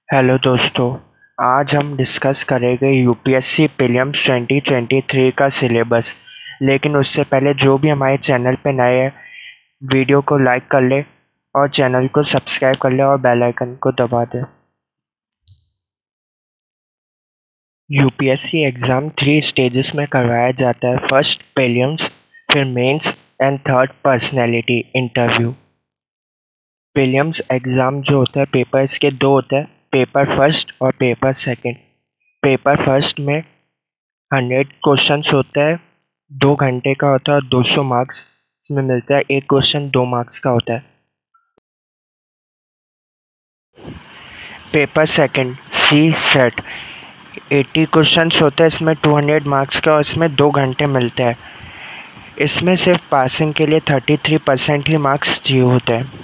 Hello दोस्तों, आज हम डिस्कस करेंगे यूपीएससी प्रीलिम्स 2023 का सिलेबस। लेकिन उससे पहले जो भी हमारे चैनल पे नए हैं, वीडियो को लाइक कर ले और चैनल को सब्सक्राइब कर ले और बेल आइकन को दबा दे। यूपीएससी एग्ज़ाम 3 स्टेजेस में करवाया जाता है। फर्स्ट प्रीलिम्स, फिर mains and third personality interview. Prelims exam जो होता है, पेपर इसके दो होते हैं, पेपर फर्स्ट और पेपर सेकंड। पेपर फर्स्ट में 100 क्वेश्चंस होता है, 2 घंटे का होता है और 200 मार्क्स इसमें मिलता है। एक क्वेश्चन 2 मार्क्स का होता है। Paper second C SAT 80 questions होते हैं, इसमें 200 मार्क्स का और इसमें 2 घंटे मिलते हैं। इसमें सिर्फ पासिंग के लिए 33% ही मार्क्स चाहिए होते हैं।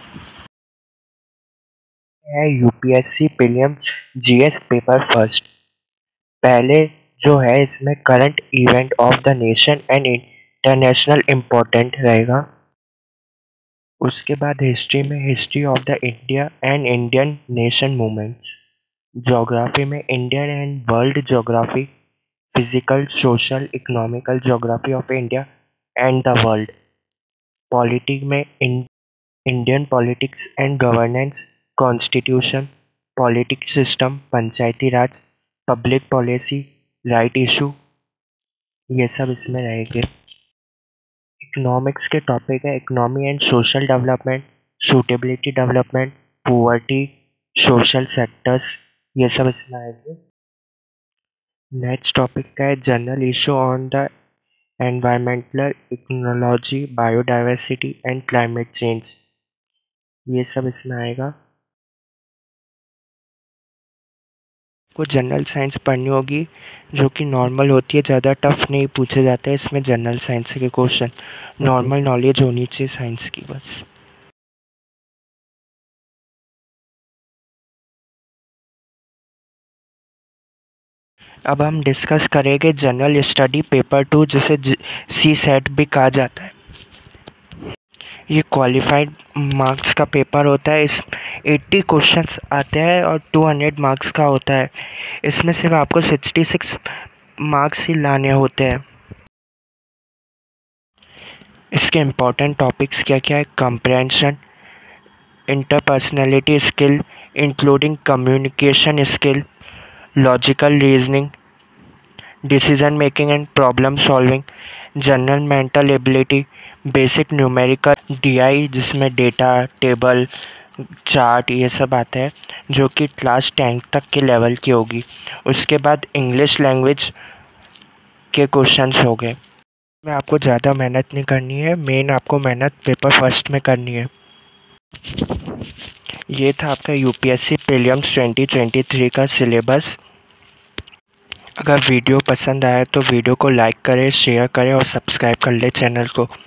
UPSC prelims GS paper first. पहले जो है इसमें current event of the nation and international important रहेगा। उसके बाद हिस्ट्री में history of the India and Indian nation movements. Geography में Indian and world geography, physical social economical geography of India and the world. Politics में Indian politics and governance, constitution, politics system, Panchayati Raj, public policy, right issue, ये सब इसमें रहेंगे। Economics के topic है economy and social development, suitability development, poverty, social sectors, ये सब इसमें आएंगे। नेक्स्ट टॉपिक का है general issue on the environmental ecology, biodiversity and climate change, ये सब इसमें आएगा। को जनरल साइंस पढ़नी होगी जो कि नॉर्मल होती है, ज़्यादा टफ नहीं पूछे जाते हैं इसमें। जनरल साइंस के क्वेश्चन नॉर्मल नॉलेज होनी चाहिए साइंस की बस। अब हम डिस्कस करेंगे जनरल स्टडी पेपर 2, जिसे सी सेट भी कहा जाता है। ये क्वालिफाइड मार्क्स का पेपर होता है। इस 80 क्वेश्चंस आते हैं और 200 मार्क्स का होता है। इसमें सिर्फ आपको 66 मार्क्स ही लाने होते हैं। इसके इम्पॉर्टेंट टॉपिक्स क्या क्या है? Comprehension, interpersonality skill including communication skill, logical reasoning, decision making and problem solving, general mental ability, basic numerical, DI जिसमें डेटा टेबल चार्ट ये सब आता है, जो कि क्लास 10 तक के लेवल की होगी। उसके बाद इंग्लिश लैंग्वेज के क्वेश्चंस हो गए। में आपको ज़्यादा मेहनत नहीं करनी है, मेन आपको मेहनत पेपर फर्स्ट में करनी है। ये था आपका यूपीएससी प्रीलिम्स 2023 का सिलेबस। अगर वीडियो पसंद आया तो वीडियो को लाइक करें, शेयर करें और सब्सक्राइब कर लें चैनल को।